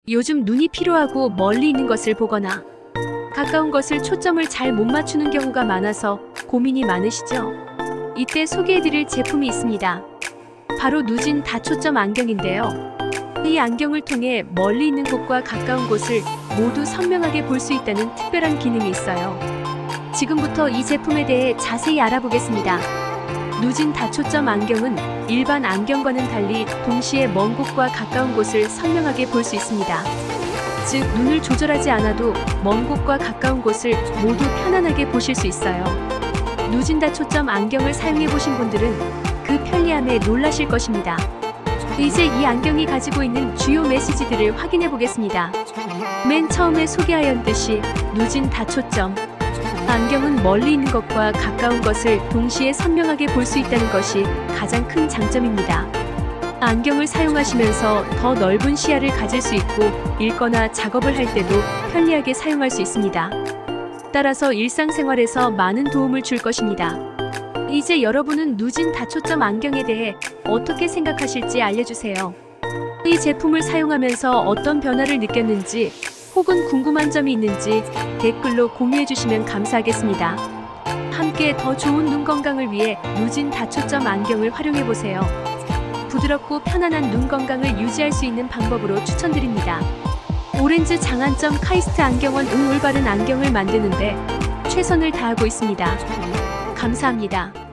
요즘 눈이 피로하고 멀리 있는 것을 보거나 가까운 것을 초점을 잘 못 맞추는 경우가 많아서 고민이 많으시죠? 이때 소개해드릴 제품이 있습니다. 바로 누진 다초점 안경인데요. 이 안경을 통해 멀리 있는 곳과 가까운 곳을 모두 선명하게 볼 수 있다는 특별한 기능이 있어요. 지금부터 이 제품에 대해 자세히 알아보겠습니다. 누진 다초점 안경은 일반 안경과는 달리 동시에 먼 곳과 가까운 곳을 선명하게 볼 수 있습니다. 즉, 눈을 조절하지 않아도 먼 곳과 가까운 곳을 모두 편안하게 보실 수 있어요. 누진 다초점 안경을 사용해 보신 분들은 그 편리함에 놀라실 것입니다. 이제 이 안경이 가지고 있는 주요 메시지들을 확인해 보겠습니다. 맨 처음에 소개하였듯이 누진 다초점 안경은 멀리 있는 것과 가까운 것을 동시에 선명하게 볼 수 있다는 것이 가장 큰 장점입니다. 안경을 사용하시면서 더 넓은 시야를 가질 수 있고 읽거나 작업을 할 때도 편리하게 사용할 수 있습니다. 따라서 일상생활에서 많은 도움을 줄 것입니다. 이제 여러분은 누진 다초점 안경에 대해 어떻게 생각하실지 알려주세요. 이 제품을 사용하면서 어떤 변화를 느꼈는지 혹은 궁금한 점이 있는지 댓글로 공유해주시면 감사하겠습니다. 함께 더 좋은 눈 건강을 위해 누진 다초점 안경을 활용해보세요. 부드럽고 편안한 눈 건강을 유지할 수 있는 방법으로 추천드립니다. 오렌지 장안점 카이스트 안경원 올바른 안경을 만드는데 최선을 다하고 있습니다. 감사합니다.